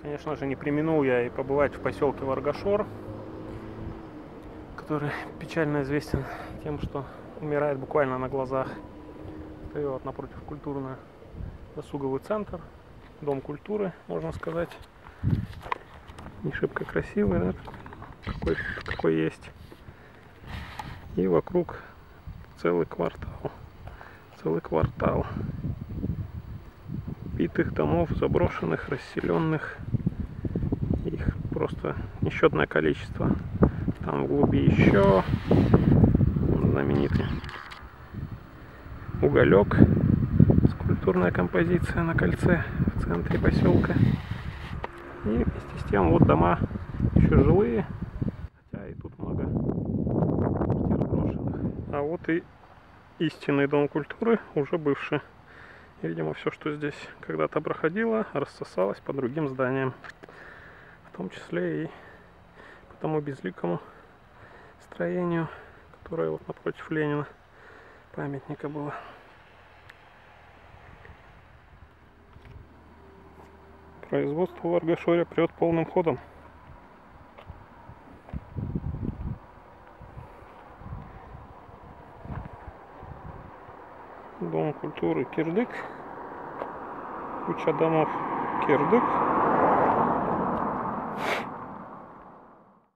Конечно же, не преминул я и побывать в поселке Варгашор, который печально известен тем, что умирает буквально на глазах. Стою вот напротив культурно-досуговый центр, дом культуры, можно сказать. Не шибко красивый, да, какой есть. И вокруг целый квартал битых домов, заброшенных, расселенных. Их просто несчетное количество. Там в глуби еще знаменитый уголек, скульптурная композиция на кольце в центре поселка. И вместе с тем вот дома еще жилые, хотя и тут много квартир брошенных. А вот и истинный дом культуры, уже бывший. И, видимо, все, что здесь когда-то проходило, рассосалось по другим зданиям, в том числе и по тому безликому строению, которое вот напротив Ленина памятника было. Производство в Варгашоре прет полным ходом. Дом культуры Кирдык. Куча домов Кирдык.